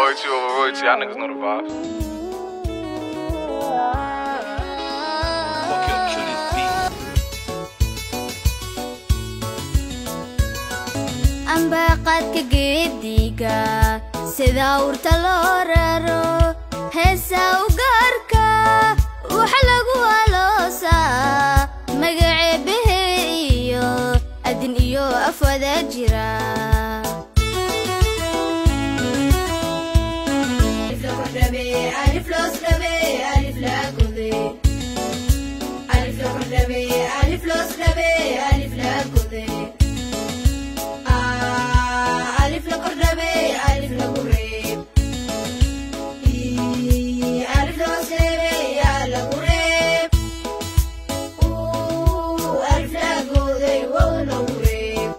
Royalty over royalty, y'all niggas know the vibes. Fuck your kill this beat. Ambaqad ka geediga sida urta loo raro heesa u gaarka waxa lagu aloosaa magaceebahe iyo adin iyo afwada jira alif los rabe alif la kude alif los rabe alif los rabe alif la kude alif la rabe alif la kude alif los rabe ya la kude alif la kude wa la kude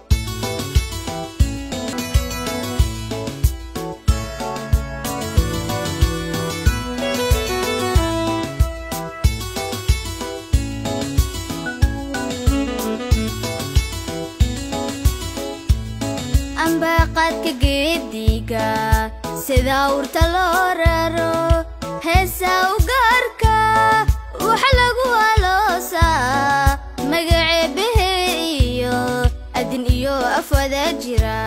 ambaqad ka geediga sida urta loo raro heesa u gaarka waxa lagu aloosaa magaceebahe iyo adin iyo afwada jira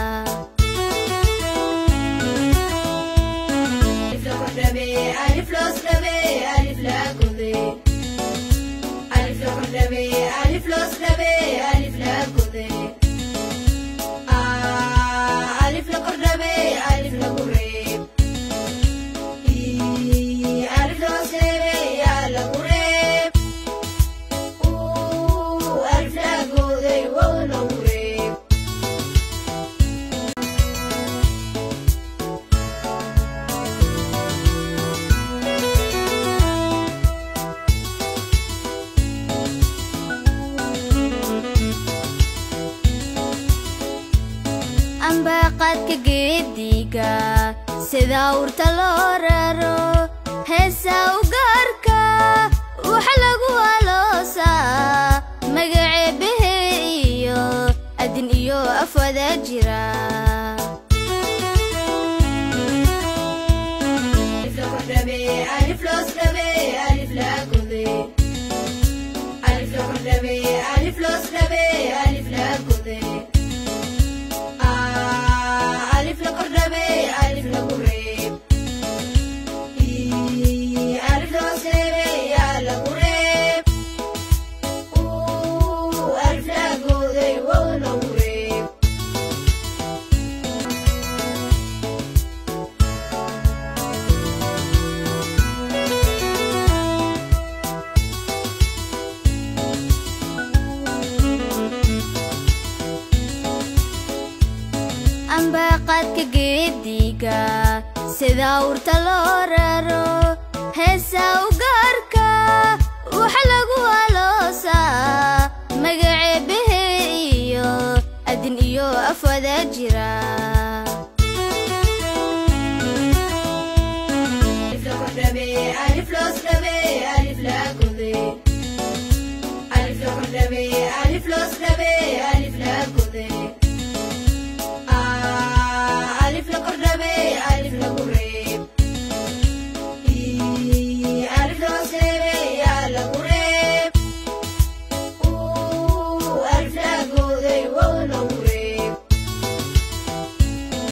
alif los rabe alif la kude alif los rabe alif los rabe alif la kude alif la rabe alif la kude alif los rabe ya la kude alif la kude wa la kude ambaqad ka geediga sida urta loo raro heesa u gaarka waxa lagu aloosaa magaceebahe iyo adin iyo afwada jira alif los rabe alif la kude alif los rabe alif los rabe alif la kude alif la rabe alif la kude alif los rabe ya la kude alif la kude wa la kude ambaqad ka geediga sida urta loo raro heesa u gaarka waxa lagu aloosaa magaceebahe iyo adin iyo afwada jira